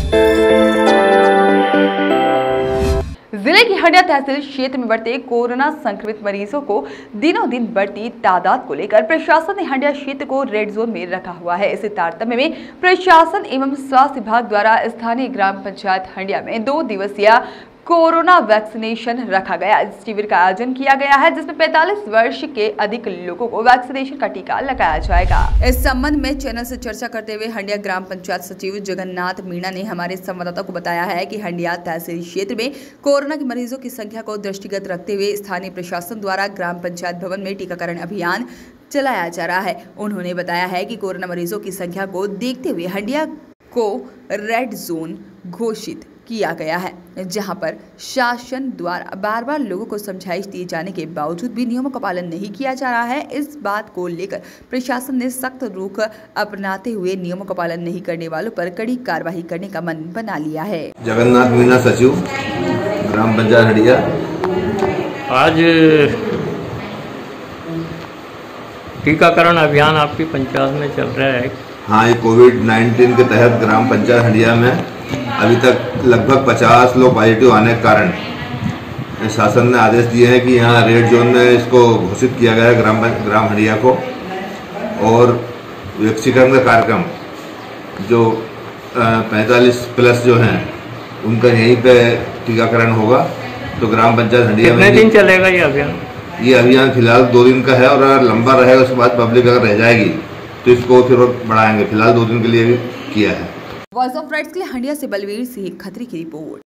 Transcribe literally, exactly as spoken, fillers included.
जिले की हंडिया तहसील क्षेत्र में बढ़ते कोरोना संक्रमित मरीजों को दिनों दिन बढ़ती तादाद को लेकर प्रशासन ने हंडिया क्षेत्र को रेड जोन में रखा हुआ है। इसी तारतम्य में प्रशासन एवं स्वास्थ्य विभाग द्वारा स्थानीय ग्राम पंचायत हंडिया में दो दिवसीय कोरोना वैक्सीनेशन रखा गया। इस शिविर का आयोजन किया गया है जिसमें पैंतालीस वर्ष के अधिक लोगों को वैक्सीनेशन का टीका लगाया जाएगा। इस संबंध में चैनल से चर्चा करते हुए हंडिया ग्राम पंचायत सचिव जगन्नाथ मीणा ने हमारे संवाददाता को बताया है कि हंडिया तहसील क्षेत्र में कोरोना के मरीजों की संख्या को दृष्टिगत रखते हुए स्थानीय प्रशासन द्वारा ग्राम पंचायत भवन में टीकाकरण अभियान चलाया जा रहा है। उन्होंने बताया है कि कोरोना मरीजों की संख्या को देखते हुए हंडिया को रेड जोन घोषित किया गया है, जहां पर शासन द्वारा बार बार लोगों को समझाइश दिए जाने के बावजूद भी नियमों का पालन नहीं किया जा रहा है। इस बात को लेकर प्रशासन ने सख्त रुख अपनाते हुए नियमों का पालन नहीं करने वालों पर कड़ी कार्रवाई करने का मन बना लिया है। जगन्नाथ मीणा, सचिव ग्राम पंचायत हंडिया। आज टीकाकरण अभियान आपकी पंचायत में चल रहा है। हाँ, ये कोविड नाइन्टीन के तहत ग्राम पंचायत हंडिया में अभी तक लगभग पचास लोग पॉजिटिव आने के कारण शासन ने आदेश दिए हैं कि यहाँ रेड जोन में इसको घोषित किया गया है ग्राम ग्राम हंडिया को। और वैक्सीकरण का कार्यक्रम जो पैंतालीस प्लस जो हैं उनका यहीं पे टीकाकरण होगा। तो ग्राम पंचायत हंडिया में कितने दिन चलेगा ये अभियान? ये अभियान फिलहाल दो दिन का है और अगर लंबा रहेगा उसके बाद पब्लिक अगर रह जाएगी तो इसको फिर बढ़ाएंगे। फिलहाल दो दिन के लिए किया है। वॉइस ऑफ राइट्स के लिए हंडिया से बलवीर सिंह खत्री की रिपोर्ट।